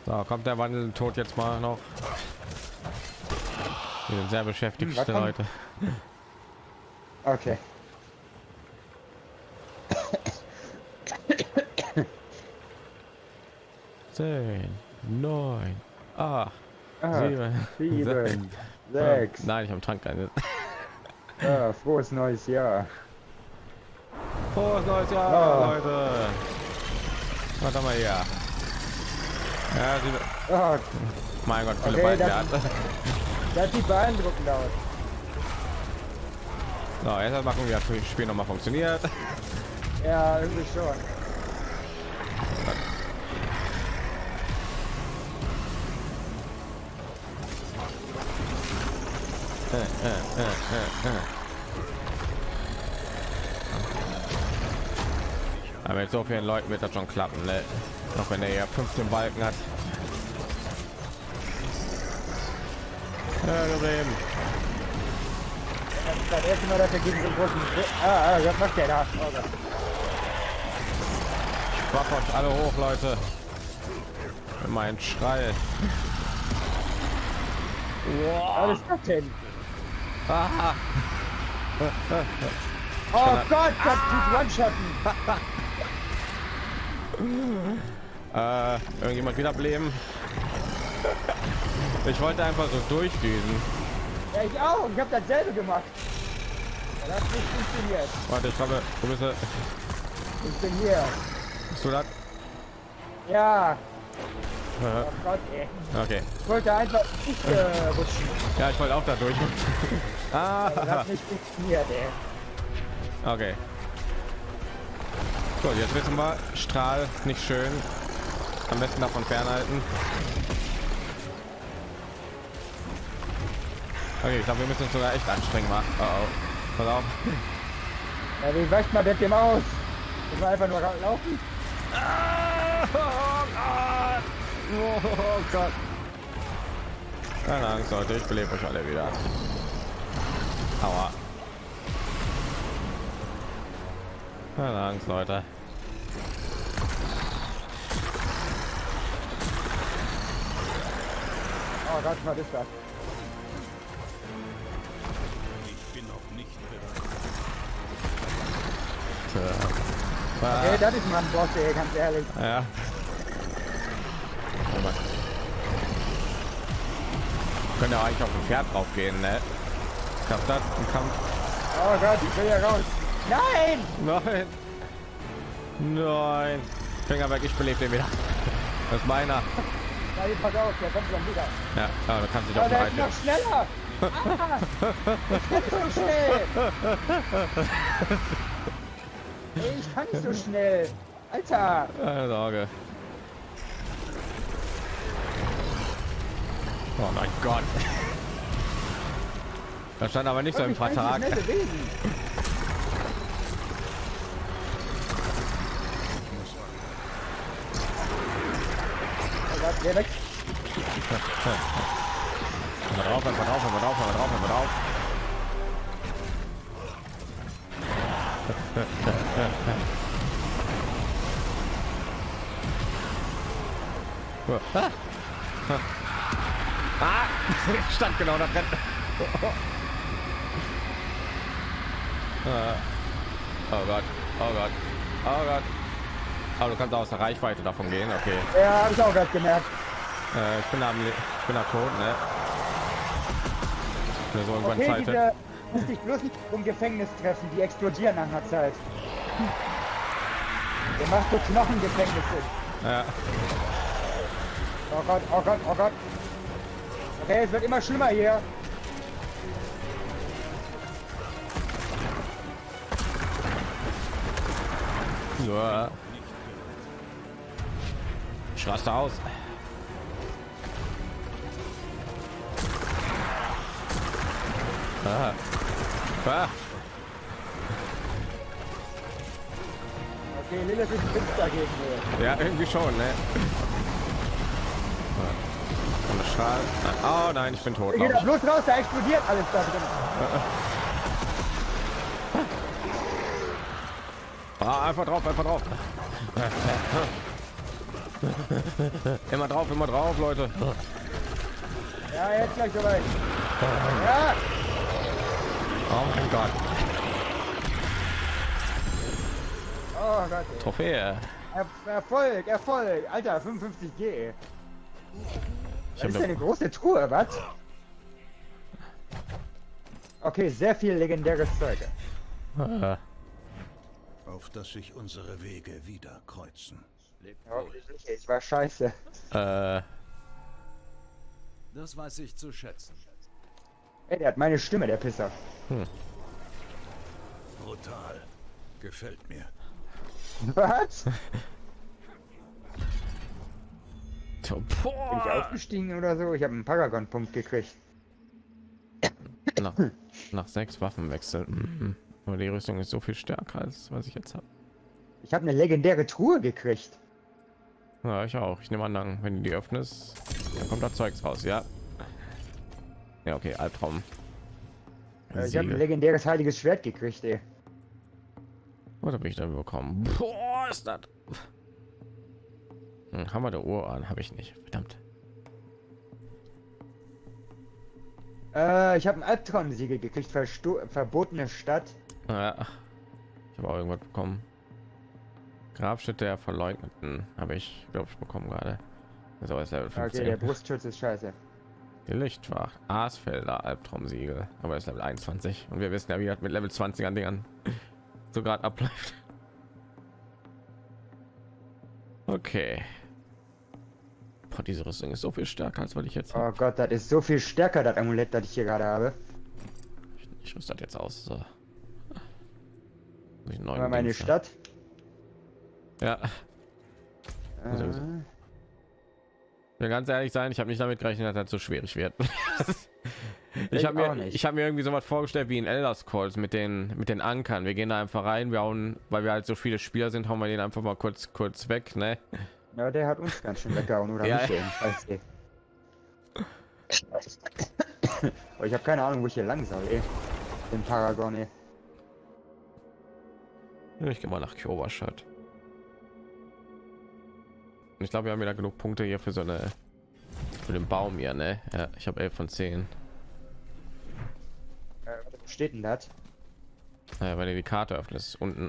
So, kommt der Wandeltod jetzt mal noch. Wir sind sehr beschäftigte Leute. Okay. 10, 9, 8, 7, 7, 6. Nein, ich habe Trank keine. Ja, frohes neues Jahr. Frohes neues Jahr, Leute. Warte mal hier. Ja, mein Gott, viele okay, Beine. Das sieht beeindruckend aus. So, jetzt mal gucken, wie das Spiel noch mal funktioniert. Ja, irgendwie schon. Aber mit so vielen Leuten wird das schon klappen, ne? Auch wenn er ja 15 Balken hat. Ja, Problem. Das erste Mal, dass er gegen so einen großen... was macht der da? Oh Gott. Wafft euch alle hoch, Leute. Mein Schrei. Wow. Was ist das denn? Ah. Oh Gott, das tut One-Shotten. Irgendjemand wiederbeleben? Ich wollte einfach so durchdüsen. Ja, ich auch. Ich habe dasselbe gemacht. Das hat nicht funktioniert. Warte, ich glaube, du bist... Ich bin hier. Bist du das? Ja. Oh Gott, ey. Okay. Ich wollte einfach nicht rutschen. Ja, ich wollte auch da durch. Das hat nicht funktioniert, ey. Okay. So, jetzt wissen wir, Strahl nicht schön. Am besten davon fernhalten. Okay, ich glaube, wir müssen uns sogar echt anstrengen machen. Oh, oh. Pass auf. Ja, wie weicht man das dem aus? Ich war einfach nur laufen. Oh Gott. Keine Angst, Leute, ich belebe euch alle wieder. Aua. Keine Angst, Leute. Oh Gott, was ist das? Ich bin noch nicht bereit. Okay, das ist mal ein Boss, ey, ganz ehrlich. Ja. Können ja eigentlich auf dem Pferd drauf gehen, ne? Klappt das im Kampf? Oh Gott, ich will ja raus. Nein! Nein! Nein! Finger weg, ich belebe den wieder. Das ist meiner. Nein, pass auf, der kommt schon wieder. Ja, aber du kannst dich Oh, auch der ist bereit. noch schneller! Ich kann nicht so schnell! Ey, ich kann nicht so schnell! Alter! Keine Sorge. Oh mein Gott. Das stand aber nicht so im Vertrag. Oh Gott, der weg! Mal drauf, mal drauf, mal drauf, mal drauf, mal drauf. Stand genau da drin. Oh Gott, oh Gott, oh Gott. Aber du kannst aus der Reichweite davon gehen, okay. Ja, habe ich auch gerade gemerkt. Ich bin da tot, ne? Ich bin so irgendwann Okay, Zeit. diese muss dich bloß nicht im Gefängnis treffen, die explodieren nach einer Zeit. Der macht so Knochengefängnisse. Ja. Oh Gott, oh Gott, oh Gott. Okay, es wird immer schlimmer hier. Ja. Ich raste aus. Ah. Ah. Okay, Lilith ist finster gegen mir. Ja, irgendwie schon, ne? Und das Strahl. Oh nein, ich bin tot. Geht da bloß raus, da explodiert alles da drin. Ah, einfach drauf, einfach drauf. Immer drauf, Leute. Ja, jetzt gleich soweit. Ja! Oh mein Gott. Oh Gott. Ey. Trophäe. Erfolg, Erfolg. Alter, 55G. Ich Das ist habe eine große Truhe, was? Okay, sehr viel legendäres Zeug. Auf dass sich unsere Wege wieder kreuzen. Ich war scheiße. Das weiß ich zu schätzen. Ey, der hat meine Stimme, der Pisser. Brutal. Gefällt mir. Was? Bin ich Boah. aufgestiegen oder so? Ich habe einen Paragon-Punkt gekriegt. Nach 6 Waffenwechsel. Mhm. Aber die Rüstung ist so viel stärker als was ich jetzt habe. Ich habe eine legendäre Truhe gekriegt. Ja, ich auch. Ich nehme an, dann, wenn du die öffnest, dann kommt da Zeugs raus. Ja. Ja, okay, Albtraum. Ich habe ein Siegel. legendäres heiliges Schwert gekriegt, ey. Was habe ich dann bekommen? Boah, ist das? Hammer der Uhr an, habe ich nicht. Verdammt. Ich habe ein Albtraum-Siegel gekriegt, verbotene Stadt. Ja, ich habe auch irgendwas bekommen. Grabstätte der Verleugneten habe ich, glaube ich, bekommen gerade. Also ist Level 15. Okay, der Brustschutz ist scheiße. Die Lichtwacht, Aasfelder, Albtraumsiegel, aber ist Level 21 und wir wissen ja, wie das mit Level 20 an Dingern so gerade abläuft. Okay. Boah, diese Rüstung ist so viel stärker als was ich jetzt habe. Oh Gott, das ist so viel stärker, das Amulett, das ich hier gerade habe. Ich rüste das jetzt aus. So. Muss ich einen neuen Mal meine Dings haben. Stadt. Ja, sowieso. will ganz ehrlich sein, ich habe nicht damit gerechnet, dass das so schwierig wird. ich habe mir irgendwie so was vorgestellt wie in Elder Scrolls mit den Ankern. Wir gehen da einfach rein, wir hauen, weil wir halt so viele Spieler sind, hauen wir den einfach mal kurz weg, ne? Ja, der hat uns ganz schön weggehauen, oder Ja. nicht? Scheiße. Aber ich habe keine Ahnung, wo ich hier lang soll, ey. Den Paragon, ey. Ich gehe mal nach Kyoberstadt. Ich glaube, wir haben wieder genug Punkte hier für so eine für den Baum hier, ne? Ja, ich habe 11 von 10. Wo steht denn das? Weil du die Karte öffnest unten.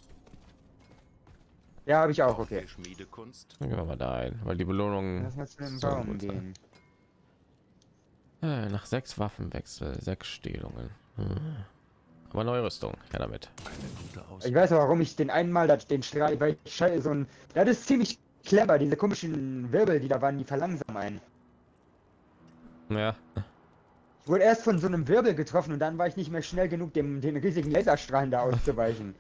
Ja, habe ich auch, okay. Die Schmiedekunst. Dann gehen wir mal da ein, weil die Belohnung Lass mal zu dem soll Baum gut gehen. nach 6 Waffenwechsel, 6 Stehlungen. Aber neue Rüstung, ja damit. Eine gute Aus. Ich weiß auch, warum ich den einmal den Strahl, weil ich so ein, das ist ziemlich clever, diese komischen Wirbel, die da waren, die verlangsamen einen. Ja, Ich wurde erst von so einem Wirbel getroffen und dann war ich nicht mehr schnell genug, den riesigen Laserstrahlen da auszuweichen.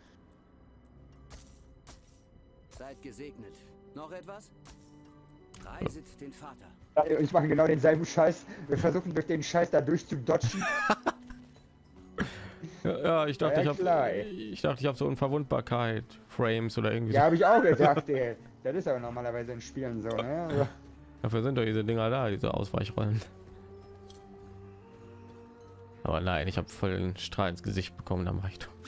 Seid gesegnet. Noch etwas? Reiset den Vater. Ich mache genau denselben Scheiß. Wir versuchen durch den Scheiß da durchzudodgen. ja, ich dachte, Ja, klar, ich habe so Unverwundbarkeit, Frames oder irgendwie. Ja, So. habe ich auch gedacht, ey. Das ist aber normalerweise in Spielen so, ne? Also, Dafür sind doch diese Dinger da, diese Ausweichrollen. Aber nein, ich habe voll den Strahl ins Gesicht bekommen, dann mache ich doch.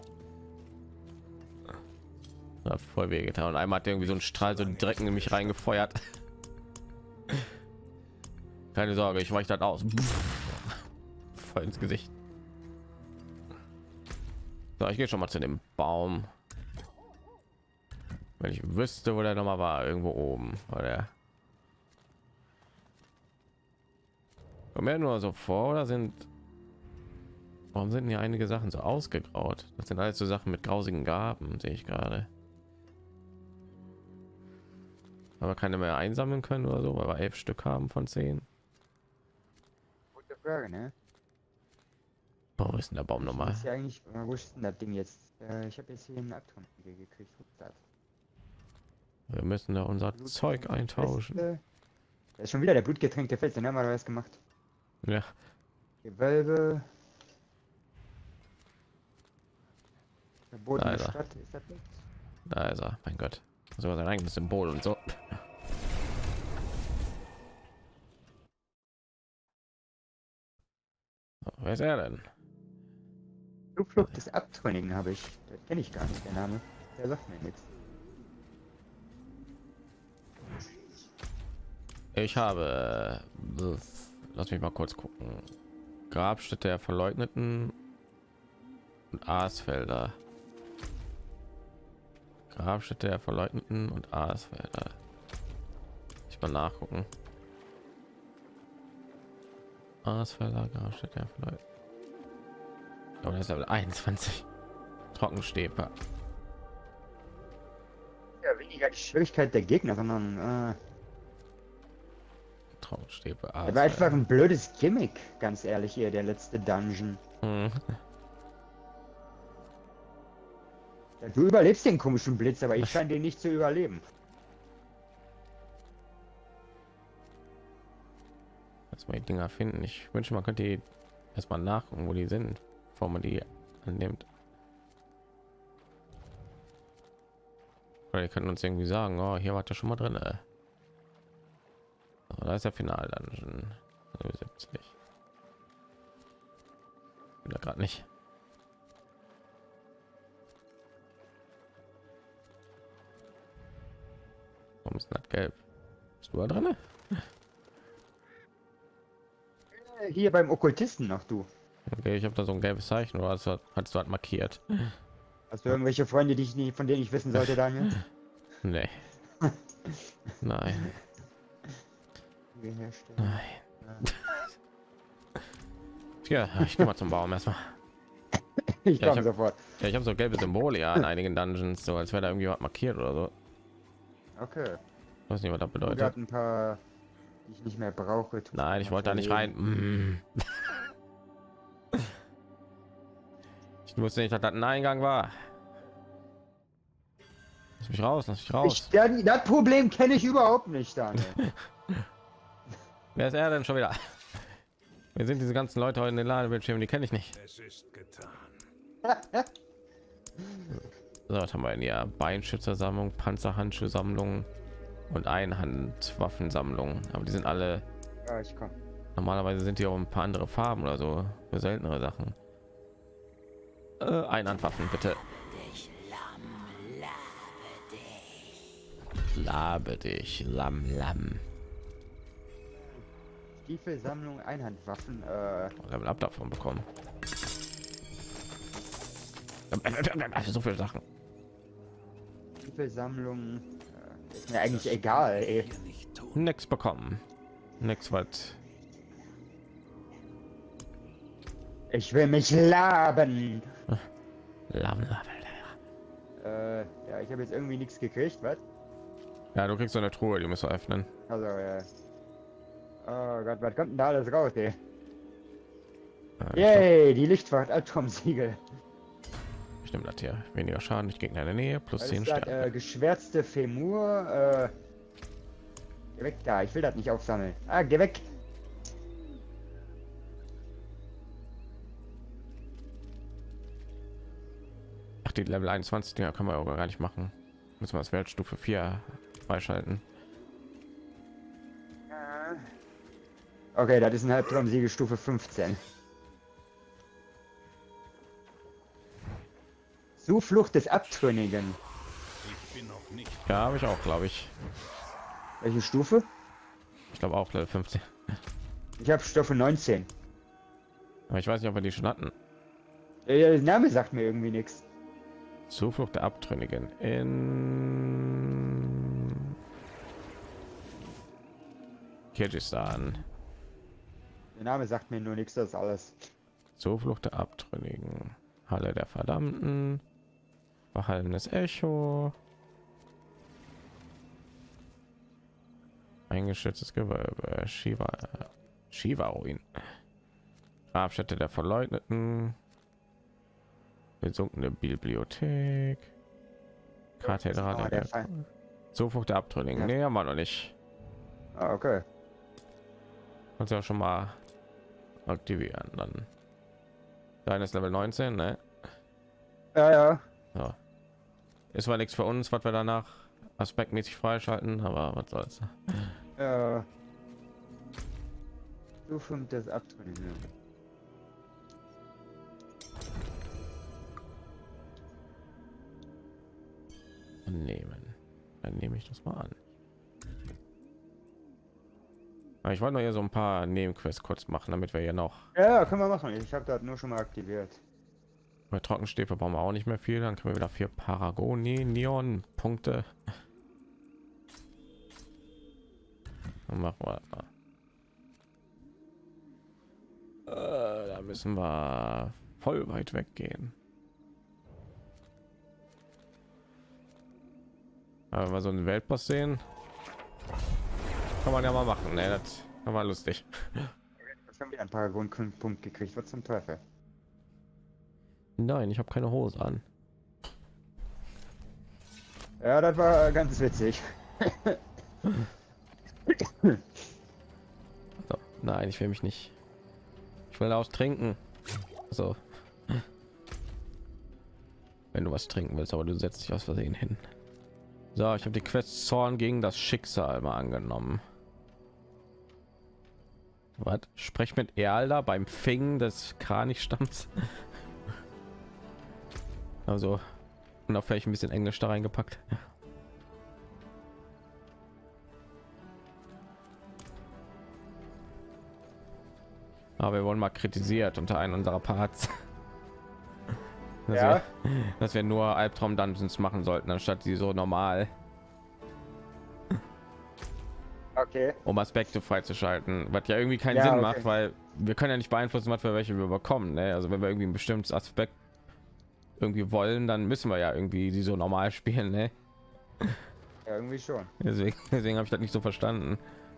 Hat voll weh getan. Und einmal hat irgendwie so ein Strahl so direkt in mich reingefeuert. Keine Sorge, ich weiche das aus. Voll ins Gesicht. So, ich gehe schon mal zu dem Baum. Wenn ich wüsste, wo der noch mal war, irgendwo oben, oder? Kommt mir nur so vor, oder sind? Warum sind hier einige Sachen so ausgegraut? Das sind alles so Sachen mit grausigen Gaben, sehe ich gerade. Aber keine mehr einsammeln können oder so, weil wir 11 Stück haben von 10. gute Frage, ne? Wo ist denn der Baum nochmal? Ist ja eigentlich, wo ist denn das Ding jetzt? Ich habe jetzt hier einen Abtrag gekriegt. Wo ist das? Wir müssen da unser Zeug eintauschen. Da ist schon wieder der blutgetränkte Fels, den haben wir was gemacht. Ja, Gewölbe. Verbotene Alter. Stadt, ist das nicht? da ist er. Mein Gott, sogar sein eigenes Symbol und so. Wer ist er denn? Zuflucht des Abtrünnigen habe ich. Das kenne ich gar nicht, der Name. Der sagt mir nichts. Ich habe, lass mich mal kurz gucken. Grabstätte der Verleugneten und Aasfelder. Grabstätte der Verleugneten und Aasfelder. Ich mal nachgucken. Aasfelder, Grabstätte der Verleugneten. Aber das ist aber 21. Trockenstäbe. Ja, weniger die Schwierigkeit der Gegner, sondern Trockenstäbe. er war einfach ein blödes Gimmick, ganz ehrlich, hier der letzte Dungeon. Hm. Ja, du überlebst den komischen Blitz, aber ich scheine den nicht zu überleben. Erstmal die Dinger finden. Ich wünsche, man könnte die erstmal nachgucken, wo die sind, bevor man die annimmt. Oder die können uns irgendwie sagen, oh, hier war der schon mal drin. So, da ist der Final Dungeon 70. Oder gerade nicht. Warum ist das gelb? Bist du da drin? Hier beim Okkultisten noch, du. Okay, ich habe da so ein gelbes Zeichen, oder hast du halt markiert? Hast du irgendwelche Freunde, die ich nie, von denen ich wissen sollte, Daniel? Nee. Nein. Nein. Ja, ich gehe mal zum Baum erstmal. Ich Ja, komme sofort. Ja, ich habe so gelbe Symbole ja in einigen Dungeons, so als wäre da irgendwie was markiert oder so. Okay. Ich weiß nicht, was das Ich bedeutet. habe ein paar, die ich nicht mehr brauche. Nein, ich wollte da nicht rein. Ich wusste nicht, dass das ein Eingang war. Lass mich raus, lass mich raus. Das Problem kenne ich überhaupt nicht, Daniel. Wer ist er denn schon wieder? Wir sind diese ganzen Leute heute in den Ladebildschirmen, die kenne ich nicht. Es ist getan. So, was haben wir hier? Beinschützersammlung, Panzerhandschuhsammlung und Einhandwaffensammlung. Aber die sind alle, Ja, ich komme. normalerweise sind die auch ein paar andere Farben oder so für seltenere Sachen. Einhandwaffen bitte. Labe dich, Lamm. Stiefelsammlung, Einhandwaffen, Level up davon bekommen. So viele Sachen. Stiefelsammlung, ist mir eigentlich egal, ey. Hier nicht tun. Nix bekommen. Nix was. Ich will mich laben. Lamm. Ja, ich habe jetzt irgendwie nichts gekriegt, was? Ja, du kriegst so eine Truhe, die musst du öffnen. Also, oh Gott, was kommt denn da alles raus, ey? Yay, die Lichtwacht Atomsiegel. Stimmt das hier. Weniger Schaden, nicht Gegner in der Nähe, plus Was 10 ist das? Sterne. Geschwärzte Femur, geh weg da, ich will das nicht aufsammeln. Ah, geh weg. Ach, die Level 21 Dinger kann man auch gar nicht machen. Müssen wir das Wertstufe 4 freischalten. Okay, das ist ein Halbtraum-Siegel Stufe 15. Zuflucht des Abtrünnigen. Ich bin noch nicht. Ja, habe ich auch, glaube ich. Welche Stufe? Ich glaube auch Level 15. Ich habe Stufe 19. Aber ich weiß nicht, ob wir die schon hatten. Der Name sagt mir irgendwie nichts. Zuflucht der Abtrünnigen in Kirgisistan. Der Name sagt mir nur nichts, das ist alles. Zuflucht der Abtrünnigen. Halle der Verdammten. Verhallenes Echo. Eingeschütztes Gewölbe. Shiva Ruin. Grabstätte der Verleugneten. Besunkene Bibliothek. Kathedrale. der Fall. Zuflucht der Abtrünnigen. Ja. Nee, haben wir noch nicht. Ah, okay. Kannst du ja schon mal aktivieren. Dann deines Level 19, ne? Ja, ja. Ja. Ist zwar nichts für uns, was wir danach aspektmäßig freischalten, aber was soll's. Ja. Stufe des Abtrünnigen. Nehmen. Dann nehme ich das mal an. Ich wollte noch hier so ein paar Nebenquests kurz machen, damit wir hier noch Ja, können wir machen. Ich habe das nur schon mal aktiviert. bei Trockenstäbe brauchen wir auch nicht mehr viel. Dann können wir wieder 4 Paragoni Punkte. Dann machen wir da müssen wir voll weit weggehen. Aber wenn wir so einen Weltboss sehen, kann man ja mal machen. Ne, das war lustig. Jetzt haben wir einen Paragon-Punkt gekriegt. Was zum Teufel? Nein, ich habe keine Hose an. Ja, das war ganz witzig. So, nein, ich will mich nicht. Ich will aus trinken. So. Wenn du was trinken willst, aber du setzt dich aus Versehen hin. So, ich habe die Quest Zorn gegen das Schicksal mal angenommen. Was? Sprech mit Erlda beim Fingen des Kranichstamms. Also, und auch vielleicht ein bisschen Englisch da reingepackt. Aber wir wurden mal kritisiert unter einem unserer Parts, Ja. dass wir nur Albtraum Dungeons machen sollten, anstatt die so normal, Okay. um Aspekte freizuschalten, was ja irgendwie keinen Ja, Sinn okay. macht, weil wir können ja nicht beeinflussen, was für welche wir bekommen. Ne? Also wenn wir irgendwie ein bestimmtes Aspekt irgendwie wollen, dann müssen wir ja irgendwie die so normal spielen. Ne? Ja, irgendwie schon. Deswegen habe ich das nicht so verstanden.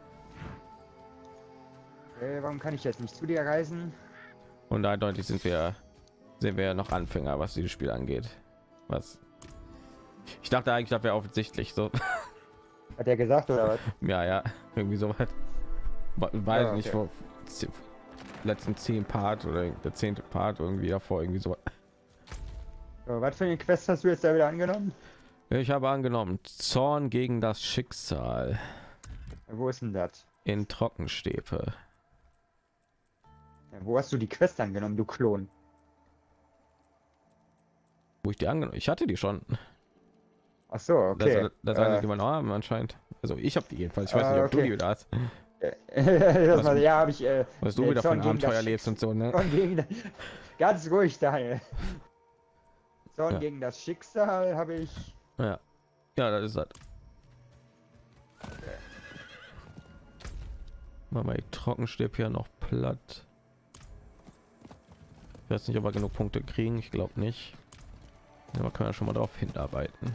Warum kann ich jetzt nicht zu dir reisen? Und eindeutig sind wir noch Anfänger, was dieses Spiel angeht. Was ich dachte eigentlich, das wäre offensichtlich so. Hat er gesagt oder was? Ja, irgendwie so weit. Weiß Ja, nicht, okay. vor letzten 10 Part oder der 10. Part irgendwie davor irgendwie so. So, was für eine Quest hast du jetzt da wieder angenommen? Ich habe angenommen Zorn gegen das Schicksal Wo ist denn das? in Trockenstäbe. Ja, wo hast du die Quest angenommen, du Klon? Wo ich die angenommen, ich hatte die schon. Ach so, okay. Das eine, die man noch haben anscheinend. Also ich habe die jedenfalls. Ich weiß nicht, ob du okay. die wieder hast. Ja, habe ich. Was du wieder Zorn von gegen das Abenteuer lebst und so, ne? Zorn gegen das- Ganz ruhig, Daniel. Zorn Ja. gegen das Schicksal habe ich. Ja, das ist das. Machen wir die Trockenstäbe hier noch platt. Ich weiß nicht, ob wir genug Punkte kriegen. Ich glaube nicht. Aber können wir schon mal darauf hinarbeiten.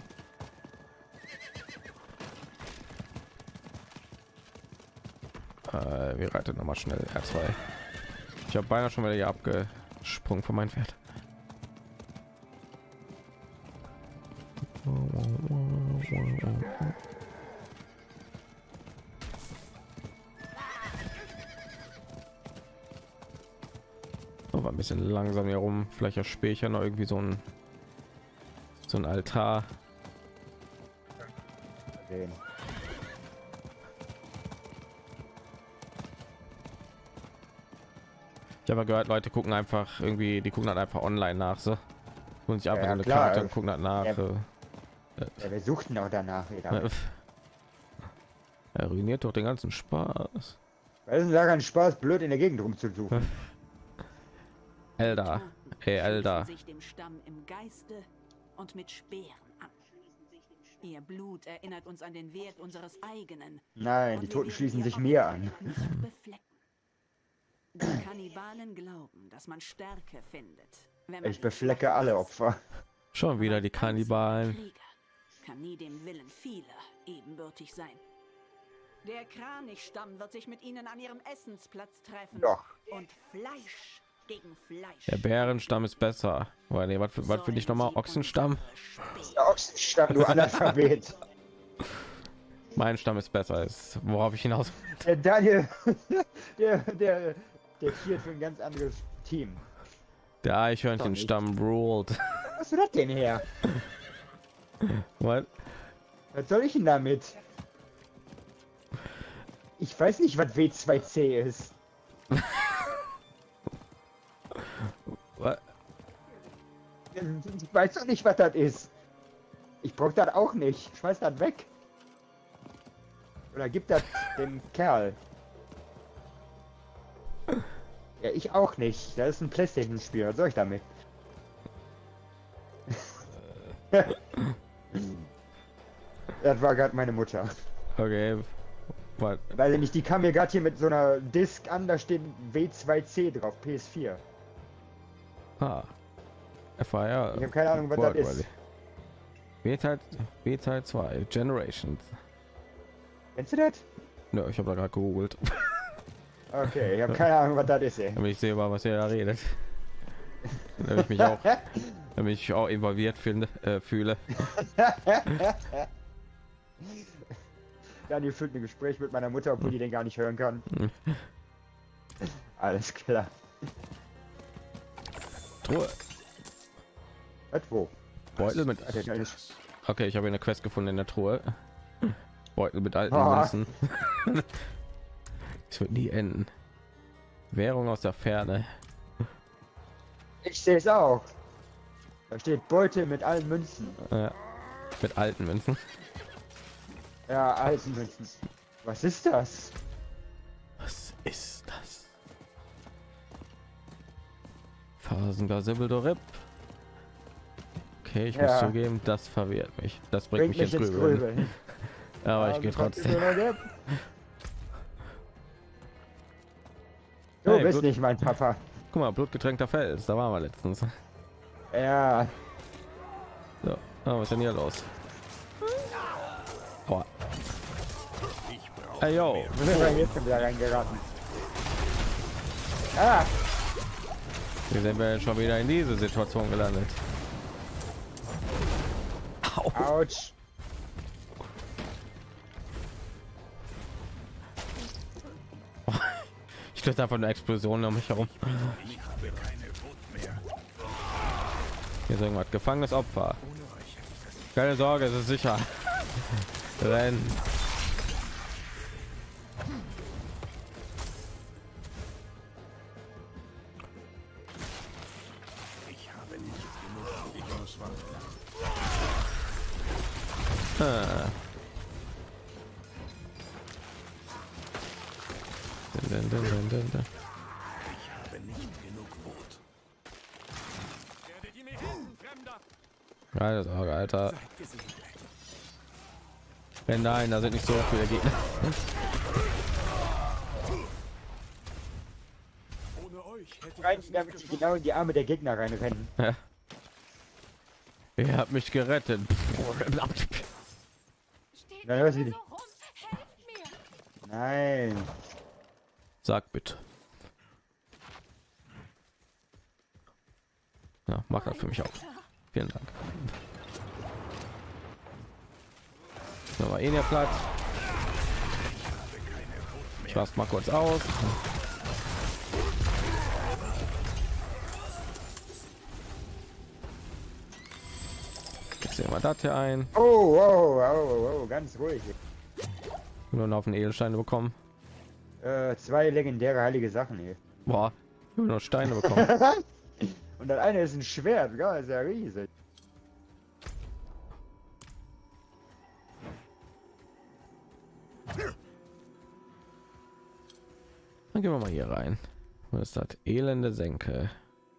Wir reiten noch mal schnell R2. Ich habe beinahe schon wieder hier abgesprungen von meinem Pferd. So, war ein bisschen langsam hier rum. Vielleicht erspähe ich ja noch irgendwie so ein Altar. Sehen. Ich habe gehört, Leute gucken einfach irgendwie, die gucken dann einfach online nach, so und sich einfach Ja, so eine klar. Karte und gucken dann nach. Ja. Ja, wir suchten auch danach wieder. Er ruiniert doch den ganzen Spaß. Weil es daran Spaß, blöd in der Gegend rumzusuchen. Elda, hey Elda. Sich dem Stamm im Geiste und mit Speeren an. Ihr Blut erinnert uns an den Wert unseres eigenen. Nein, Und die wir Toten werden schließen ihr sich Opfer mir an. nicht beflecken. Die Kannibalen glauben, dass man Stärke findet, wenn man Ich beflecke alle Opfer. Schon wieder die Kannibalen. Krieger kann nie dem Willen vieler ebenbürtig sein. Der Kranichstamm wird sich mit ihnen an ihrem Essensplatz treffen. Doch. Und Fleisch gegen Fleisch. Der Bärenstamm ist besser. Oder nee, was will ich noch mal? Ochsenstamm? Der Ochsenstamm, du Analphabet. Mein Stamm ist besser. Ist worauf ich hinaus. Der Daniel, der tiert für ein ganz anderes Team. Der Eichhörnchenstamm ruled. Was hast du das denn her? What? Was soll ich denn damit? Ich weiß nicht, was W2C ist. What? Ich weiß doch nicht, was das ist. Ich brauch das auch nicht. Schmeiß das weg. Oder gib das dem Kerl. Ja, ich auch nicht. Das ist ein PlayStation-Spiel. Was soll ich damit? Das war gerade meine Mutter. Okay. Was? Weil nämlich die kam mir gerade hier mit so einer Disc an, da steht W2C drauf, PS4. Ah. FIR. Ich habe keine Ahnung, was das ist. B-Teil 2, Generations. Kennst du das? Nö, ich habe da gerade gegoogelt. Okay, ich habe keine Ahnung, was das ist, ey. Damit ich sehe, über was ihr da redet. Damit ich mich auch involviert fühle. Daniel führt ein Gespräch mit meiner Mutter, obwohl die den gar nicht hören kann. Alles klar. Truhe. Was, wo? Beutel mit... Okay, ich habe eine Quest gefunden in der Truhe. Beutel mit alten Münzen. Es wird nie enden. Währung aus der Ferne. Ich sehe es auch. Da steht Beutel mit allen Münzen. Mit alten Münzen. Ja, alten Münzen. Was ist das? Was ist das? Phasengar Sibbeldo-Rip. Okay, ich muss zugeben, das verwirrt mich. Das bringt mich ins Grübeln. Aber ich gehe trotzdem. Du bist nicht mein Papa. Guck mal, blutgetränkter Fels, da waren wir letztens. Ja. So, was ist denn hier los? Oh. Hey yo, Wir sind jetzt schon wieder reingeraten. Ah, wie sind wir denn schon wieder in diese Situation gelandet? Au. ouch. Ich löse einfach eine Explosion um mich herum. Hier ist irgendwas. Gefangenes Opfer. Keine Sorge, es ist sicher. Rennen. Ich habe nicht genug. Ich muss warten. Dun, dun, dun, dun, dun. Ich habe nicht genug Wut. Keine Sorge, Alter. Wenn nein, da sind nicht so viele Gegner. Rein, damit sie genau in die Arme der Gegner reinrennen. Ja. Ihr habt mich gerettet. Steht Na, hör sie so nicht. rum. Helft mir. Nein. Sag bitte. Ja, mach das für mich auch. Vielen Dank. So, war eh der Platz. Ich lasse mal kurz aus. Jetzt sehen wir das hier ein. Oh, ganz ruhig. Nur auf den Edelsteine bekommen. 2 legendäre heilige Sachen hier. Boah, nur Steine bekommen. Und das eine ist ein Schwert, ja, ist ja riesig. Dann gehen wir mal hier rein. Was ist das? Elende Senke.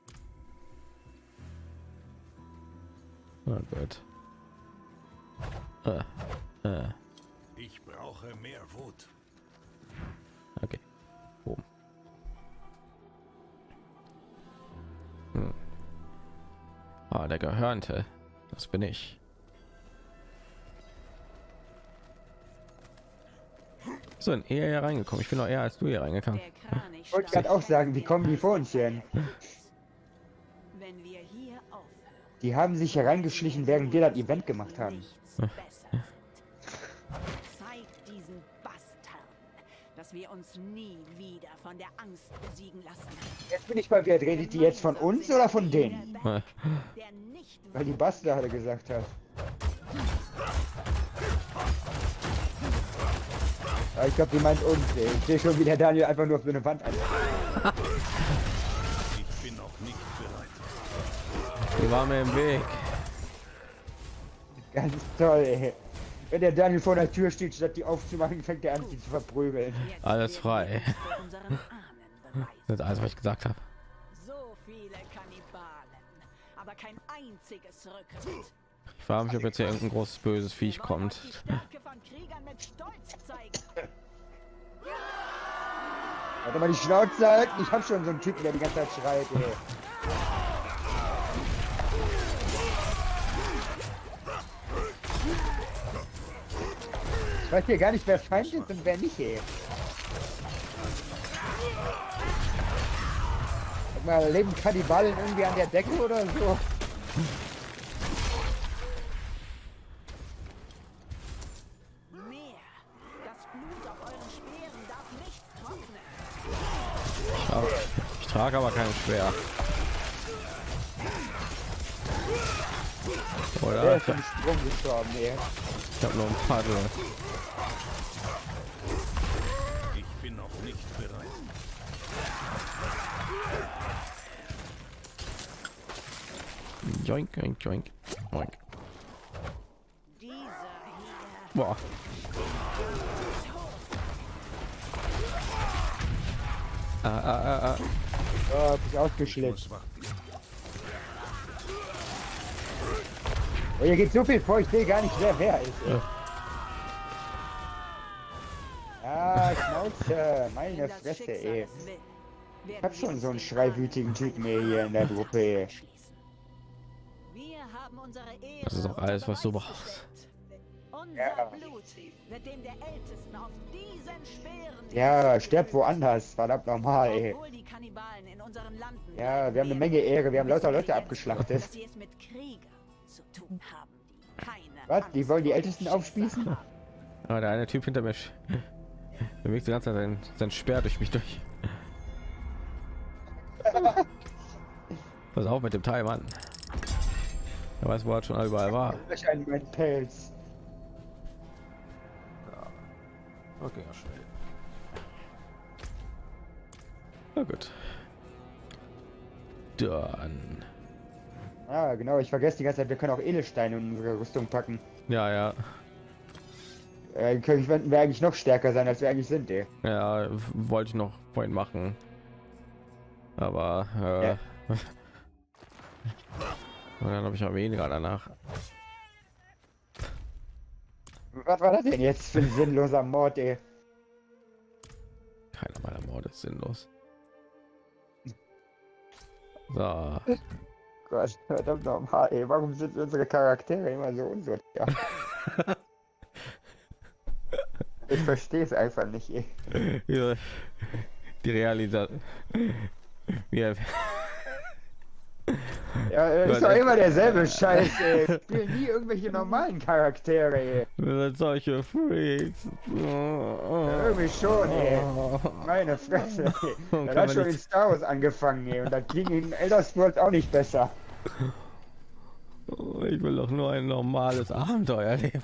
Oh Gott. Ich brauche mehr Wut. Okay. Boom. Ah, der Gehörnte. Das bin ich. So, eher hier reingekommen. Ich bin noch eher als du hier reingekommen. Der Kranich Ich wollte gerade auch sagen, wie kommen die vor uns hier hin? Wenn wir hier aufhören, Die haben sich hier reingeschlichen, während wir das Event gemacht haben. nichts besser wird. Zeigt diesen Bastarden, dass wir uns nie wieder von der Angst besiegen lassen. Jetzt bin ich mal wieder, redet die jetzt von uns oder von denen? Ah, Der nicht Weil die Bastarde gesagt hat. Ja, ich glaube, die meint uns. Ey. Ich sehe schon, wie der Daniel einfach nur auf so eine Wand an. Ich bin noch nicht bereit. die war mir im Weg. Ganz toll, ey. Wenn der Daniel vor der Tür steht, statt die aufzumachen, fängt er an, sie zu verprügeln. jetzt Alles frei. wir uns vor unseren Ahnen Das ist alles, was ich gesagt habe. So viele Kannibalen, aber kein einziges Rückgrat. Ich frage mich, ob jetzt hier irgendein großes böses Viech Wir wollen kommt. euch die Stärke von Kriegern mit Stolz zeigen. Warte mal die Schnauze halten. Ich hab schon so einen Typen, der die ganze Zeit schreit, ey. Ich weiß hier gar nicht, wer Feind ist und wer nicht, ey. Sag mal, leben Kannibalen irgendwie an der Decke oder so? Mehr. Das Blut auf euren Speeren darf nicht trocknen. Ich trage aber keinen Speer. Der Oder? ist im Sprung gestorben, ey. Ich habe nur ein Paddel. Ich bin noch nicht bereit. Joink, joink, joink, joink. Dieser hier. Boah. Oh, hab ich ausgeschleppt. Muss warten. Oh, hier geht so viel vor, ich sehe gar nicht, wer ist, ey. Ah, Schnauze, meine Wenn das Fresse, Schicksal ey. es will, Ich werden hab wir schon uns so einen den schreiwütigen Typen hier in der Gruppe, ey. schließen. Wir haben unsere Ehre Das ist auch alles, was du unter brauchst. Beweis gestellt. Unser Ja. Blut wird dem der Ältesten auf diesen Speeren. Ja, stirbt woanders, verdammt normal, ey. Obwohl die Kannibalen in unseren Landen Ja, wir haben eine Menge Ehre, wir haben lauter Leute abgeschlachtet. dass sie es mit Kriegern zu tun haben, die keine Was? Die Angst wollen die vor Ältesten Schicksal aufspießen? haben. Aber der eine Typ hinter mir bewegt die ganze Zeit sein Speer durch mich durch. Pass auf mit dem Teil, Mann. Er weiß, wo er schon überall war. Wahrscheinlich mein Pelz. Okay, ja, schnell. Na gut. Dann. Ah, genau, ich vergesse die ganze Zeit, wir können auch Edelsteine in unsere Rüstung packen. Ja, ja. Könnten wir eigentlich noch stärker sein, als wir eigentlich sind, ey. Ja, wollte ich noch vorhin machen. Aber Ja. und dann habe ich auch weniger danach. Was war das denn jetzt für ein sinnloser Mord, ey? Keiner meiner Morde ist sinnlos. So. Gott, verdammt nochmal, ey. Warum sind unsere Charaktere immer so unsortiert? Ich verstehe es einfach nicht, ey. Die Realisation. Ja. Ja, ist doch immer derselbe Scheiß, ey. Ich spiele nie irgendwelche normalen Charaktere, ey. Wir sind solche Freaks. Ja, irgendwie schon, ey. Meine Fresse, ey. Kann Das man hat schon nicht- in Star Wars angefangen, ey. Und das ging in Elder Scrolls auch nicht besser. Ich will doch nur ein normales Abenteuer leben.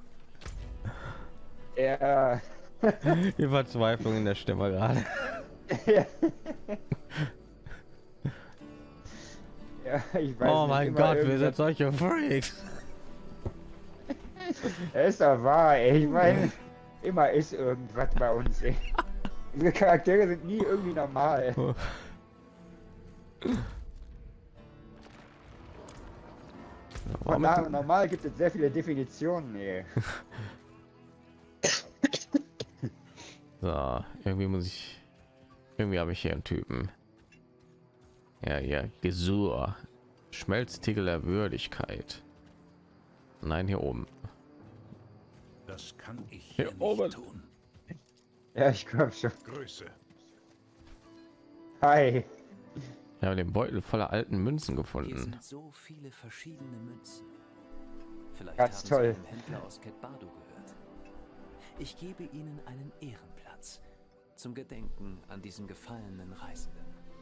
Ja. Die Verzweiflung in der Stimme gerade. Ja. Ja, ich weiß Oh nicht, mein immer Gott, wir irgendwas- sind solche Freaks. Ja, ist doch wahr, ey. Ich meine, immer ist irgendwas bei uns, ey. Unsere Charaktere sind nie irgendwie normal. Warum Normal gibt es sehr viele Definitionen, ey. So, irgendwie habe ich hier einen Typen. Ja, ja, Gesur. Schmelztiegel der Würdigkeit. Nein, hier oben. Das kann ich Hier hier oben. nicht tun. Ja, ich glaube schon. Größe. Hi. Wir haben den Beutel voller alten Münzen Hier gefunden. sind so viele verschiedene Münzen. Vielleicht Ganz haben toll. Sie einen Händler aus Ketbado gehört. Ich gebe Ihnen einen Ehrenplatz zum Gedenken an diesen gefallenen Reisenden.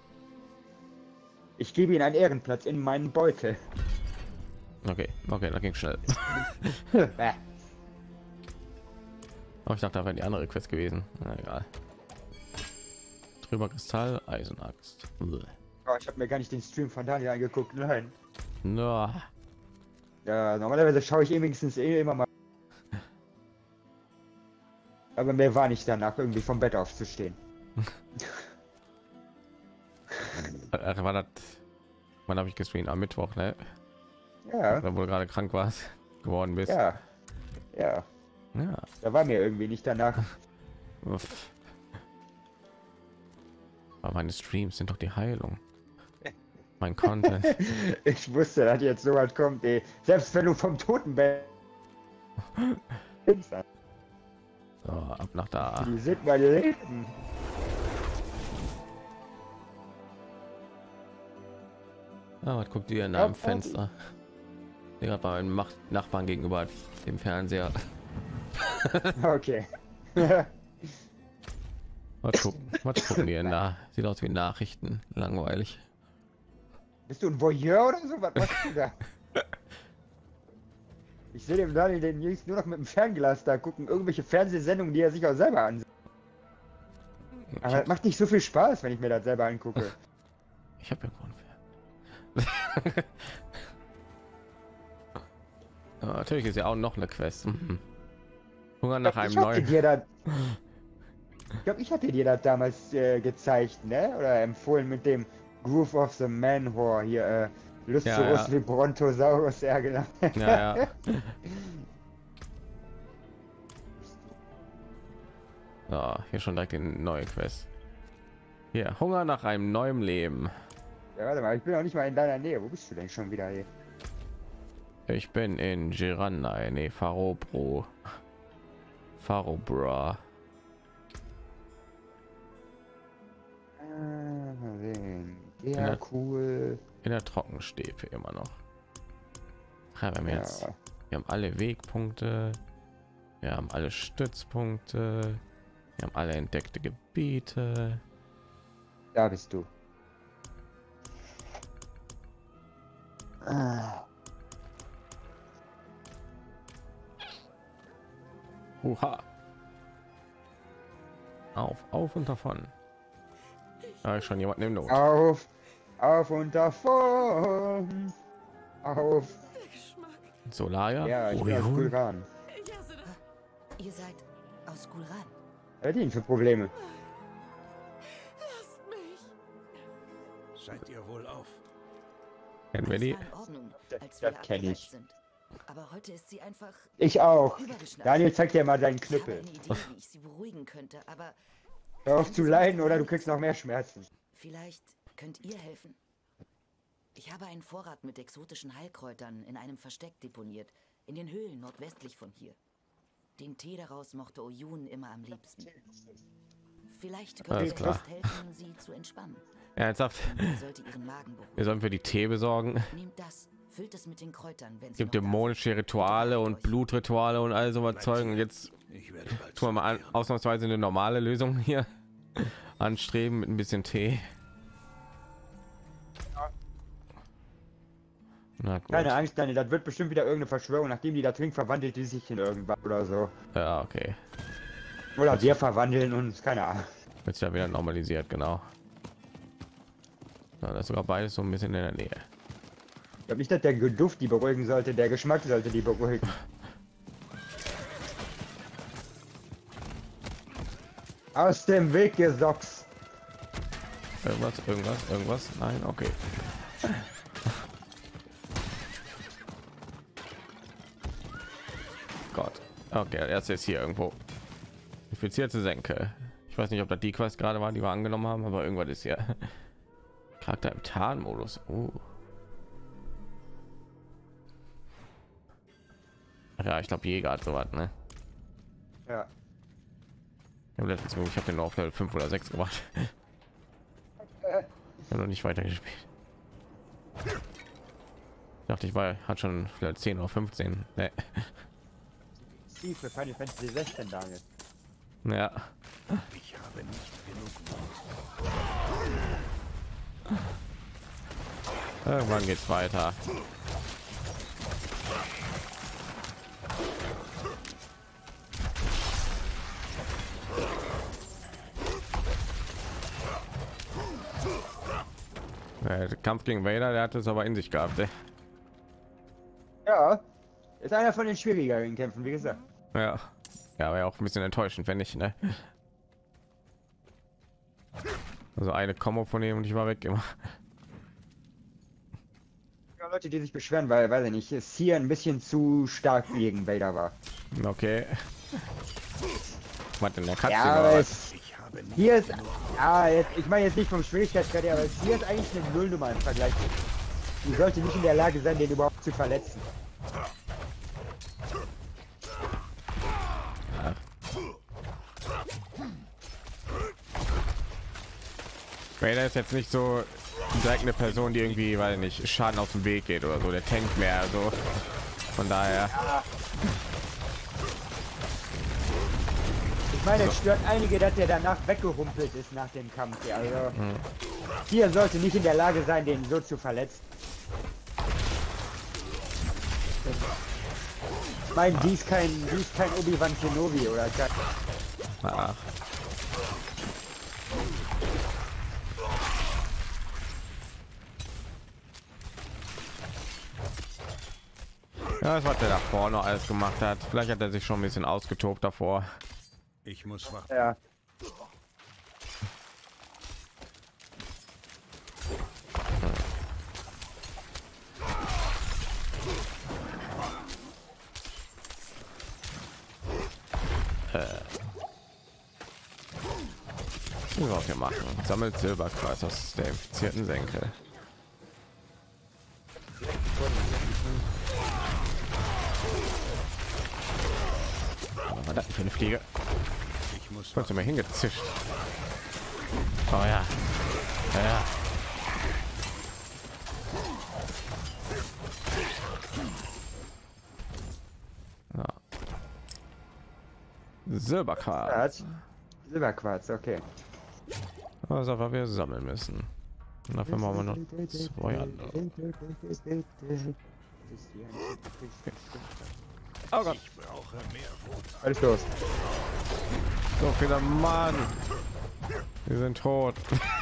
Ich gebe Ihnen einen Ehrenplatz in meinen Beutel. Okay, das ging schnell. Bäh. Aber ich dachte, da wäre die andere Quest gewesen. Na egal. Drüber Kristall, Eisenaxt. Oh, ich habe mir gar nicht den Stream von Daniel angeguckt, nein. Na, Ja, normalerweise schaue ich wenigstens immer mal. Aber mir war nicht danach, irgendwie vom Bett aufzustehen. War das? Wann habe ich gestreamt? Am Mittwoch, ne? Ja. Da wo du gerade krank warst, geworden bist. Ja. Ja. Ja. Da war mir irgendwie nicht danach. Uff. Aber meine Streams sind doch die Heilung. Mein Content. Ich wusste, dass jetzt so was kommt, ey. Selbst wenn du vom Totenbett. So, ab nach da. Die sind mein Leben. Ah, was guckt ihr in einem Fenster? Ich gerade bei meinem Nachbarn gegenüber dem Fernseher. Okay. Was gucken die denn da? Sieht aus wie Nachrichten. Langweilig. Bist du ein Voyeur oder so? Was machst du da? Ich sehe dem Daniel den Jungs nur noch mit dem Fernglas da gucken, irgendwelche Fernsehsendungen, die er sich auch selber ansieht. Aber das macht nicht so viel Spaß, wenn ich mir das selber angucke. Ich habe irgendwo einen Fernseher. Ja, natürlich ist ja auch noch eine Quest. Hunger nach einem neuen. Ich glaube, ich hatte dir das damals gezeigt, ne? Oder empfohlen mit dem Groove of the Manhor hier, Lucerus wie Brontosaurus genannt. Ja, ja. So, hier schon direkt die neue Quest. Hier, Hunger nach einem neuen Leben. Ja, warte mal, ich bin auch nicht mal in deiner Nähe. Wo bist du denn schon wieder hier? Ich bin in Girandai, nee, Farobro. Farobra. Mal sehen. Ja, cool. In der Trockensteppe immer noch. Ja, wir haben jetzt, wir haben alle Wegpunkte, wir haben alle Stützpunkte, wir haben alle entdeckte Gebiete. Da bist du. Uha. Auf und davon. Da ist schon jemand im Not. Auf und davon. Auf. Solaria? Ja, ich bin aus Gulran. Ihr seid aus Gulran. Was hat ihn für Probleme? Lasst mich. Seid ihr wohl auf? Kennen wir die? Das war in Ordnung, als Das wir kenn ich. abgereist sind. Aber heute ist sie einfach Ich auch. übergeschnappt. Daniel, zeig dir mal deinen Ich habe Knüppel. eine Idee, wie ich sie beruhigen könnte, aber Hör auf zu leiden oder du kriegst noch mehr Schmerzen. vielleicht könnt ihr helfen. Ich habe einen Vorrat mit exotischen Heilkräutern in einem Versteck deponiert, in den Höhlen nordwestlich von hier. Den Tee daraus mochte Oyun immer am liebsten. Vielleicht könnte Alles der klar. Test helfen, sie zu entspannen. Ernsthaft? Er sollte ihren Magen beruhigen. Wir sollen für die Tee besorgen. Nehmt das, füllt es mit den Kräutern, wenn Es sie gibt noch da dämonische Rituale und Blutrituale und all sowas Zeugen. Und jetzt Ich werde bald tun wir mal ausnahmsweise eine normale Lösung hier anstreben mit ein bisschen Tee. Na gut. Keine Angst, Daniel, das wird bestimmt wieder irgendeine Verschwörung. Nachdem die da trinkt, verwandelt die sich in irgendwas oder so. Ja, okay. Oder wir verwandeln uns, keine Ahnung. Wird ja wieder normalisiert, genau. Ja, das ist sogar beides so ein bisschen in der Nähe. Ich glaube nicht, dass der Duft die beruhigen sollte, der Geschmack sollte die beruhigen. Aus dem Weg, ihr Socks. Irgendwas? Nein, okay. Gott. Okay, er ist jetzt hier irgendwo. Infizierte Senke. Ich weiß nicht, ob das die Quest gerade war, die wir angenommen haben, aber irgendwas ist hier. Charakter im Tarnmodus. Ja, ich glaube Jäger hat sowas, ne? Ja. Ich habe den nur auf Level 5 oder 6 gemacht. Ich habe noch nicht weiter gespielt. Ich dachte, hat schon vielleicht 10 oder 15. Nee. Steve für Final Fantasy 16, Daniel. Ja. Ich habe nicht genug Mut. Irgendwann geht's weiter. Der Kampf gegen Vader, der hat es aber in sich gehabt. Ey. Ja. Ist einer von den schwierigeren Kämpfen, wie gesagt. Ja, ja, aber ja auch ein bisschen enttäuschend, wenn ich, ne? Also eine Kombo von ihm und ich war weg immer. Leute, die sich beschweren, weil, weiß ich nicht, es hier ein bisschen zu stark gegen Vader war. Okay. Was denn der Katze? Ja, aber hier ist, jetzt, ich meine jetzt nicht vom Schwierigkeitsgrad her, aber hier ist eigentlich eine Nullnummer im Vergleich. Die sollte nicht in der Lage sein, den überhaupt zu verletzen. Vader ist jetzt nicht so direkt eine Person, die irgendwie, weil nicht Schaden auf den Weg geht oder so. Der tankt mehr, also von daher. Ich meine, es stört einige, dass der danach weggehumpelt ist nach dem Kampf. Ja, also hier sollte nicht in der Lage sein, den so zu verletzen. Ich meine, dies ist kein Obi-Wan Kenobi oder kein... Ach. Ja, das was der da vorne alles gemacht hat. Vielleicht hat er sich schon ein bisschen ausgetobt davor. Ich muss warten. Ja. Was wir machen? Sammelt Silberkreis aus der infizierten Senke. Was war das für eine Fliege? Ich muss Kannst du mir hingezischt? Oh ja. Ja. Ja. Silberquarz. Silberquarz, okay. Also, aber wir sammeln müssen. Und dafür machen wir noch 2 andere. Oh Gott. Ich brauche mehr Wut. Alles los. So viele Mann. Wir sind tot.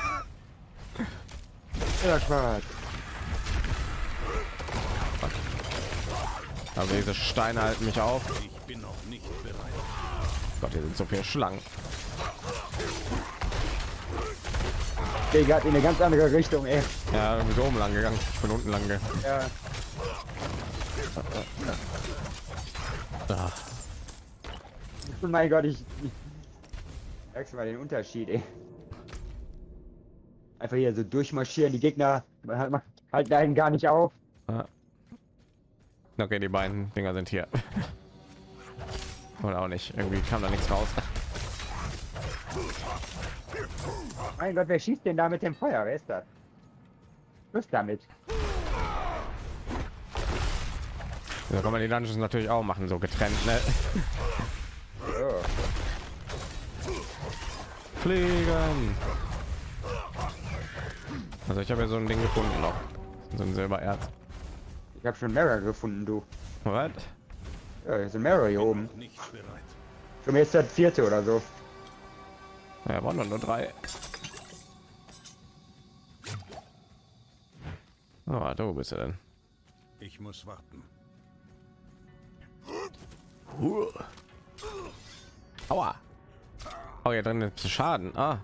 Silberquarz. Aber diese Steine halten mich auf. Ich bin noch nicht bereit. Gott, hier sind so viele Schlangen. Der geht in eine ganz andere Richtung, ey. Ja, wir sind oben lang gegangen, von unten lang gegangen. Ja. Oh mein Gott, ich merkst du mal den Unterschied, ey. Einfach hier so durchmarschieren, die Gegner halten einen gar nicht auf. Okay, die beiden Dinger sind hier. Oder auch nicht. Irgendwie kam da nichts raus. Mein Gott, wer schießt denn da mit dem Feuer? Wer ist das? Was damit? Da kann man die Dungeons natürlich auch machen, so getrennt, ne? Oh. Fliegen. Also ich habe ja so ein Ding gefunden noch. So ein Silbererz. Ich habe schon mehrere gefunden, du. Was? Ja, hier sind mehrere hier oben. Nicht bereit. Schon jetzt der 4. oder so. Ja, waren nur 3. Oh, du bist ja denn. Ich muss warten. Aua. Oh, hier drin ist Schaden. Ah.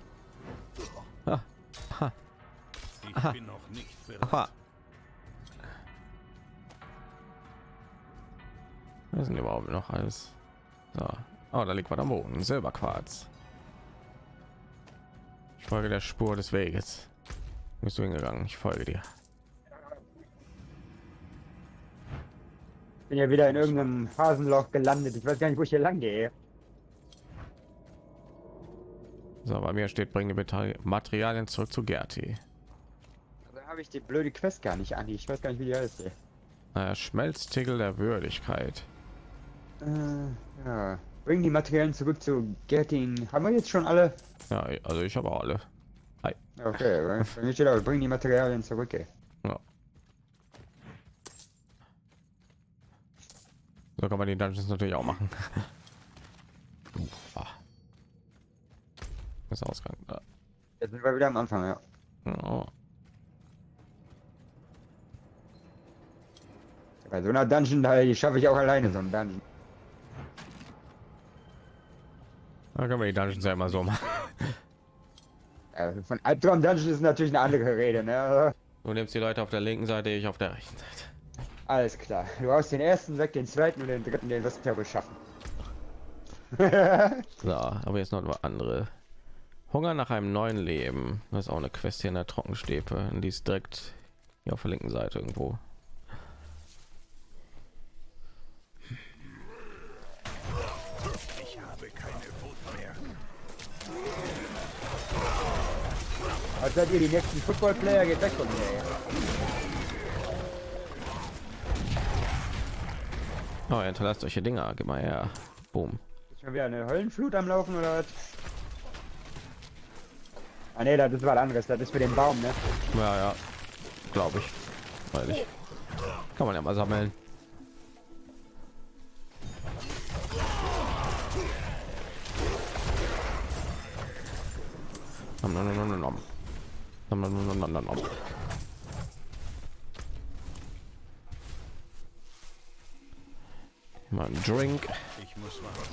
Ich bin noch nicht bereit. Aha. Was sind überhaupt noch alles? So. Oh, da liegt was am Boden. Silberquarz. Ich folge der Spur des Weges. Wo bist du hingegangen? Ich folge dir. Bin ja wieder in irgendeinem Hasenloch gelandet. Ich weiß gar nicht, wo ich hier lang gehe. So, bei mir steht, bringe Materialien zurück zu Gerti. Da habe ich die blöde Quest gar nicht an. Ich weiß gar nicht, wie die heißt. Schmelztiegel der Würdigkeit. Ja. Bringen die Materialien zurück zu Gertin. Haben wir jetzt schon alle? Ja, also ich habe alle. Hi. Okay, dann steht auch, bringen die Materialien zurück. Ey. Ja. So kann man die Dungeons natürlich auch machen. Das Ausgang. Da. Jetzt sind wir wieder am Anfang, ja. Oh. Bei so einer Dungeon, die schaffe ich auch alleine, so einen Dungeon. Da können wir die Dungeons ja immer so machen. Von Albtraum Dungeon ist natürlich eine andere Rede, ne? Du nimmst die Leute auf der linken Seite, ich auf der rechten Seite. Alles klar. Du haust den ersten weg, den zweiten und den dritten, den wirst du ja wohl schaffen. So, aber jetzt noch andere. Hunger nach einem neuen Leben. Das ist auch eine Quest hier in der Trockensteppe. Und die ist direkt hier auf der linken Seite irgendwo. Ich habe keine Wut mehr. Was seid ihr, die nächsten Football-Player? Geht weg von mir, ey. Oh, hinterlasst solche Dinger. Gib mal her. Boom. Ist schon wieder eine Höllenflut am Laufen oder was? Ah ne, das ist was anderes. Das ist für den Baum, ne? Ja, ja. Glaube ich. Weiß ich. Kann man ja mal sammeln. Nom, nom, nom, nom, nom. Nom, nom, nom, nom, nom, nom. Mal ein Drink. Ich muss warten.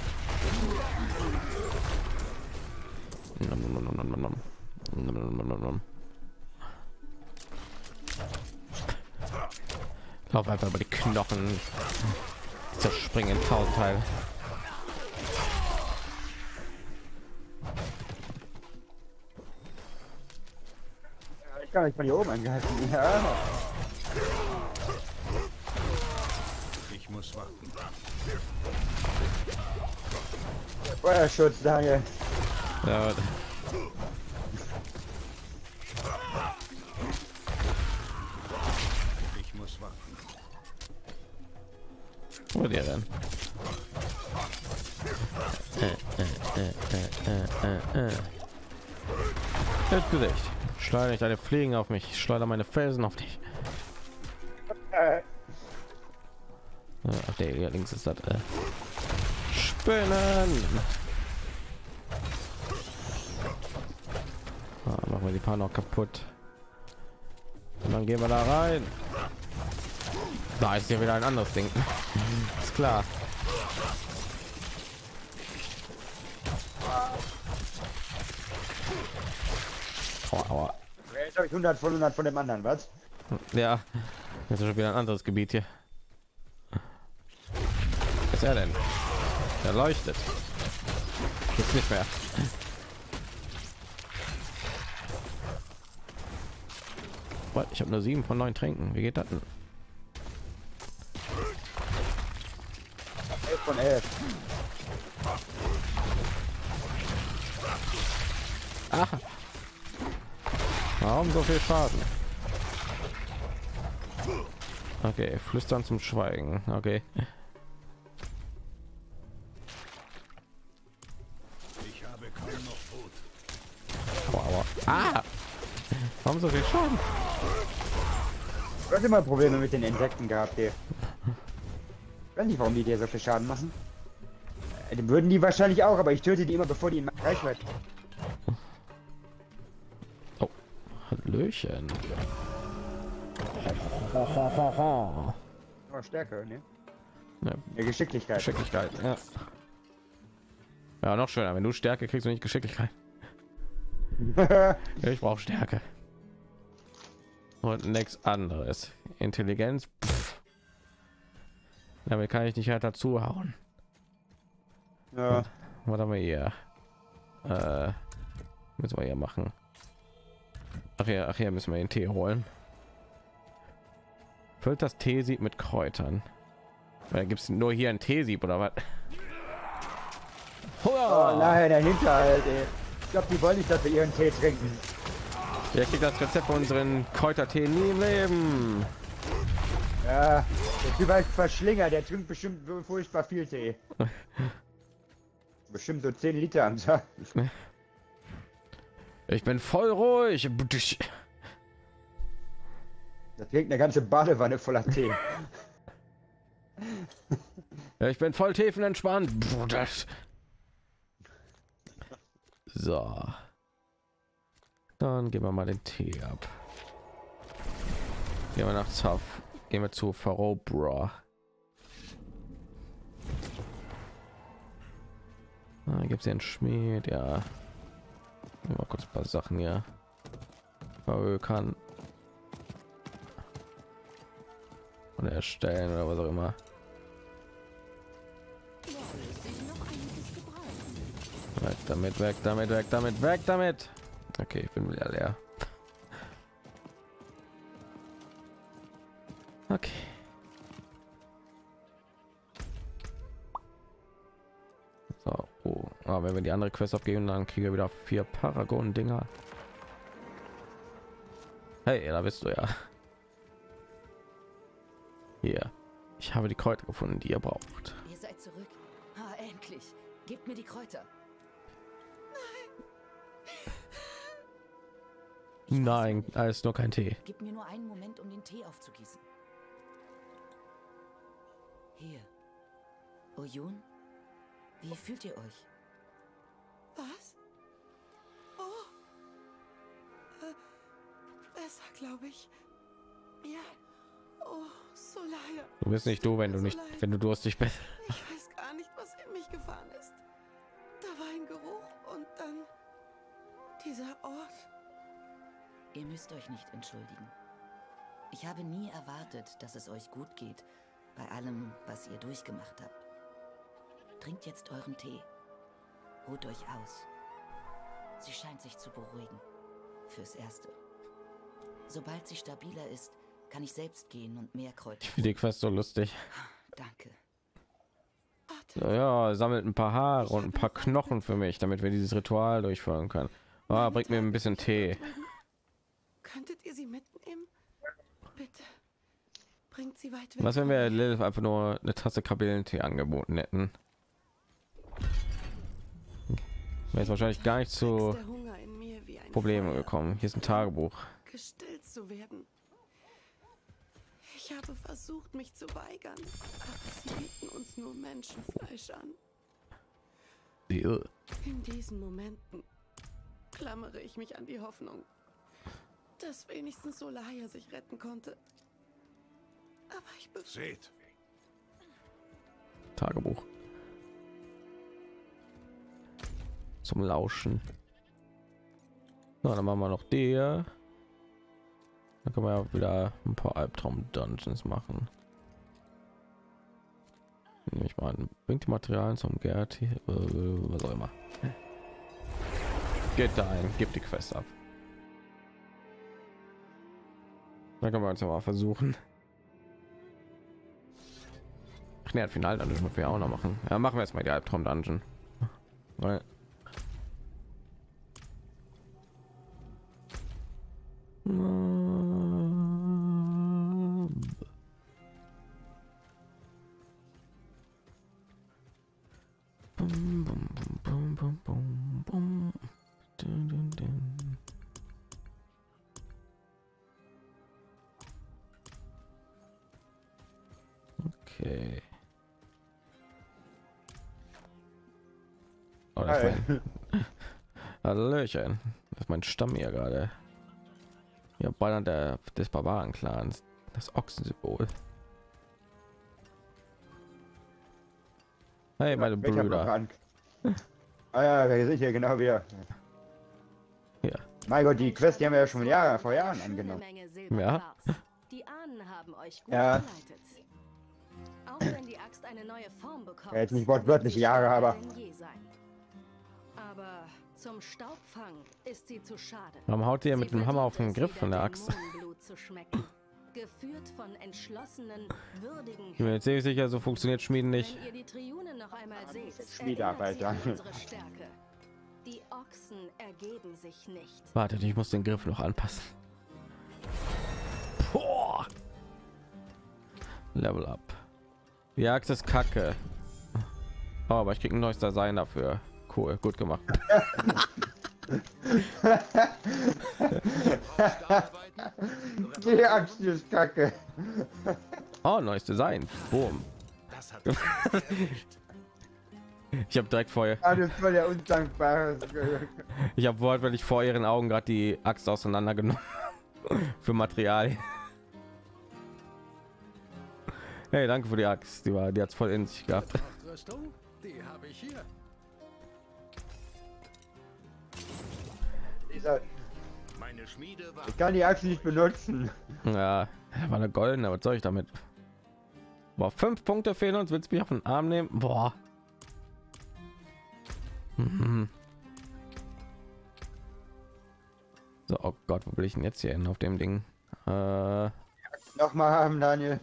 Nom, nom, nom, nom, nom, nom. Nom, nom, nom, nom, nom. Lauf einfach über die Knochen. Zerspringen in 1000 Teile. Ich kann mich von hier oben angreifen. Ja. Ich muss warten. Feuerschutz, Daniel. Ja, Ich muss warten. wo ist der denn? Das Gesicht. Schleudere ich deine Fliegen auf mich. Ich schleudere meine Felsen auf dich. Ach, der hier links ist das. Spinnen. Machen wir die paar noch kaputt. Und dann gehen wir da rein. Da ist ja wieder ein anderes Ding. Ist klar. Aua, aua. Jetzt habe ich 100 von 100 von dem anderen, was? Ja, jetzt ist schon wieder ein anderes Gebiet hier. Was ist er denn? Er leuchtet. Jetzt nicht mehr. What? Ich habe nur 7 von 9 Tränken. Wie geht das denn? 11 von 11. Ach. Warum so viel Schaden? Okay, flüstern zum Schweigen. Okay. Ich habe kaum noch Wut. Aua, aua. Ah! Warum so viel Schaden? Du hast immer Probleme mit den Insekten gehabt, hier. Ich weiß nicht, warum die dir so viel Schaden machen. Die würden die wahrscheinlich auch, aber ich töte die immer, bevor die in Reichweite. Oh, Hallöchen. Oh, Stärke, ne? Ja, Ja, Geschicklichkeit. Geschicklichkeit. Ja. Ja, noch schöner. Wenn du Stärke kriegst und nicht Geschicklichkeit. Ich brauche Stärke. Und nichts anderes. Intelligenz. Pff. Damit kann ich nicht halt dazu hauen. Ja. Was haben wir hier? Müssen wir hier machen. Ach ja, müssen wir den Tee holen. Füllt das Teesieb mit Kräutern. Weil gibt es nur hier ein Teesieb oder was? Oh nein, der Hinterhalt, ey. Ich glaube, die wollen nicht, dass wir ihren Tee trinken. Wer kriegt das Rezept für unseren Kräutertee nie im Leben? Ja, der Typ heißt Verschlinger, der trinkt bestimmt so furchtbar viel Tee. Bestimmt so 10 Liter am Tag. Ich bin voll ruhig. Das trinkt eine ganze Badewanne voller Tee. Ja, ich bin voll tiefenentspannt. So. Dann gehen wir mal den Tee ab. Gehen wir nach Zaff. Gehen wir zu Farobra. Gibt es hier einen Schmied? Ja. Mal kurz ein paar Sachen hier verökern. oder erstellen oder was auch immer. Weg damit, weg damit, weg damit, weg damit. Okay, ich bin wieder leer. Okay. So, oh. Ah, wenn wir die andere Quest abgeben, dann kriegen wir wieder 4 Paragon-Dinger. Hey, da bist du ja. Hier. Ich habe die Kräuter gefunden, die ihr braucht. Ihr seid zurück. Ah, endlich. Gebt mir die Kräuter. Nein, alles nur kein Tee. Gib mir nur einen Moment, um den Tee aufzugießen. Hier. Oyun, wie fühlt ihr euch? Was? Oh. Besser, glaube ich. Ja. Oh, Solaya. Du bist nicht du, wenn du nicht, wenn du durstig bist. Ich weiß gar nicht, was in mich gefahren ist. Da war ein Geruch und dann dieser Ort. Ihr müsst euch nicht entschuldigen. Ich habe nie erwartet, dass es euch gut geht, bei allem, was ihr durchgemacht habt. Trinkt jetzt euren Tee. Ruht euch aus. Sie scheint sich zu beruhigen. Fürs Erste. Sobald sie stabiler ist, kann ich selbst gehen und mehr Kräuter. Ich finde die Quest so lustig. Danke. Ja, sammelt ein paar Haare und ein paar Knochen für mich, damit wir dieses Ritual durchführen können. Ah, bringt mir ein bisschen Tee. Könntet ihr sie mitnehmen? Bitte. Bringt sie weit weg. Was, wenn wir Lilith einfach nur eine Tasse Kamillentee angeboten hätten? Wäre jetzt wahrscheinlich gar nicht zu Der Hunger in mir wie ein Probleme Feuer. gekommen. Hier ist ein Tagebuch. Gestillt zu werden. Ich habe versucht, mich zu weigern, aber sie bieten uns nur Menschenfleisch an. In diesen Momenten klammere ich mich an die Hoffnung, dass wenigstens Solaya sich retten konnte. Aber ich Seht, Tagebuch. Zum Lauschen. So, dann machen wir noch der. Dann können wir ja wieder ein paar Albtraum-Dungeons machen. Ich meine, bringt die Materialien zum Gerti, was auch immer. Geht da ein, gibt die Quest ab. Dann können wir uns ja mal versuchen. Ach ne, Final Dungeon müssen wir auch noch machen. Ja, machen wir jetzt mal die Albtraum Dungeon. Weil okay. Oh, das ist mein Hallöchen. Das ist mein Stamm hier gerade. Ja, Banner des Barbaren-Clans. Das Ochsensymbol. Hey, meine Brüder. Ah ja, wir sind hier genau wieder. Ja. Mein Gott, die Quest, die haben wir ja schon vor Jahren angenommen. Ja. Die Ahnen haben euch gut Ja. geleitet. Auch wenn die Axt eine neue Form bekommt. Ja, jetzt nicht wortwörtlich Jahre, aber. denn je sein. Aber zum Staubfang ist sie zu schade. Warum haut ihr mit Sie dem Hammer auf den verdient Griff es, von der wieder Axt? Dämonenblut zu schmecken. Geführt von entschlossenen, würdigen Ich bin mir ziemlich sicher, so funktioniert Schmieden nicht. Wenn ihr die Triunen noch einmal seht, Schmiedearbeit, erinnert sie ja. an unsere Stärke. Die Ochsen ergeben sich nicht. Wartet, ich muss den Griff noch anpassen. Boah. Level up. Die Axt ist kacke. Oh, aber ich krieg ein neues Design dafür. Cool, gut gemacht. Die Axt ist kacke. Oh, neues Design. Boom. das hat Ich habe direkt vorher. Alles voll der undankbare. Ich habe wortwörtlich vor ihren Augen gerade die Axt auseinandergenommen für Material. Hey, danke für die Axt. Die hat's voll in sich gehabt. Rüstung, die habe ich hier. Meine Schmiede war Ich kann die Axt nicht benutzen. Ja, da war eine goldene. Was soll ich damit? Boah, 5 Punkte fehlen uns. Willst du mich auf den Arm nehmen? Boah. So, oh Gott, wo will ich denn jetzt hier hin auf dem Ding? Nochmal haben, Daniel.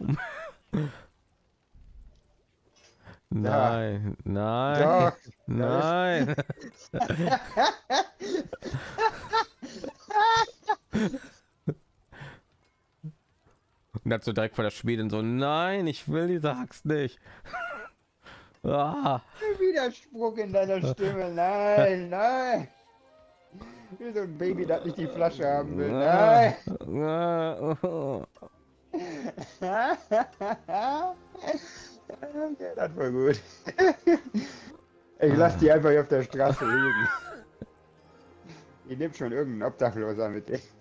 Nein, nein, Doch. nein. Und dazu direkt vor der Schmiedin so, nein, ich will diese Axt nicht. Widerspruch in deiner Stimme. Nein, nein. Wie so ein Baby, das nicht die Flasche haben will. Nein. Okay, das war gut. Ich lass die einfach hier auf der Straße liegen. Ich nehme schon irgendeinen Obdachloser mit dir.